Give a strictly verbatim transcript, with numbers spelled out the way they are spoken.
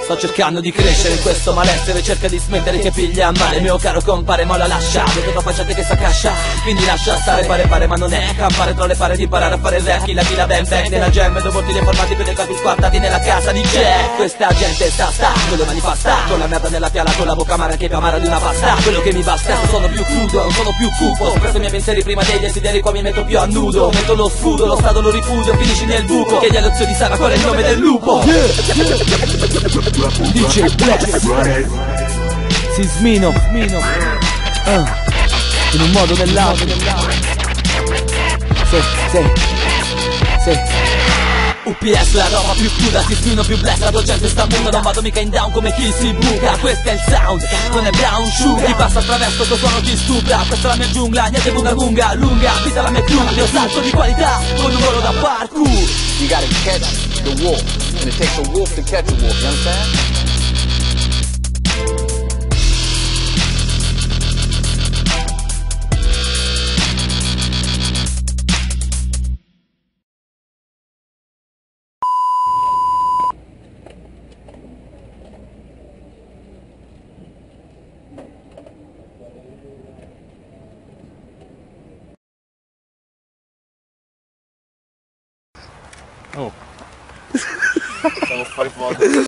Sto cercando di crescere in questo malessere, cerca di smettere che piglia a male. Mio caro compare ma la lascia, vedo troppa gente che s'accascia, quindi lascia stare, pare pare ma non è campare tra le pare di imparare a fare rap. Chi la fila ben back nella jam, dopo ti deformati per le capi squartati nella casa di Jack. Questa gente sta sta, con le mani pasta, con la merda nella piala, con la bocca amara che più amara di una pasta. Quello che mi basta, non sono più crudo, non sono più cupo, presto i miei pensieri prima dei desideri, qua mi metto più a nudo. Metto lo scudo, lo stato lo ripudio, finisci nel buco. Chiedi allo zio di Sara qual è il nome del lupo. Yeah. D J Bless Sismino Mino. Uh. In un modo o nell'altro. Sì, sì, sì. U P S la roba più cruda, Sismino più bless, la tua gente sta muta, non vado mica in down come chi si buca. Questo è il sound, non è brown sugar, chi passa attraverso questo suono ti stupra. Questa è la mia giungla, niente bunga bunga, lunga, vita la mia giungla, io salto di qualità, con un volo da parkour. You gotta catch the wolf, and it takes a wolf to catch a wolf, you understand? Oh. Siamo fuori fuoco.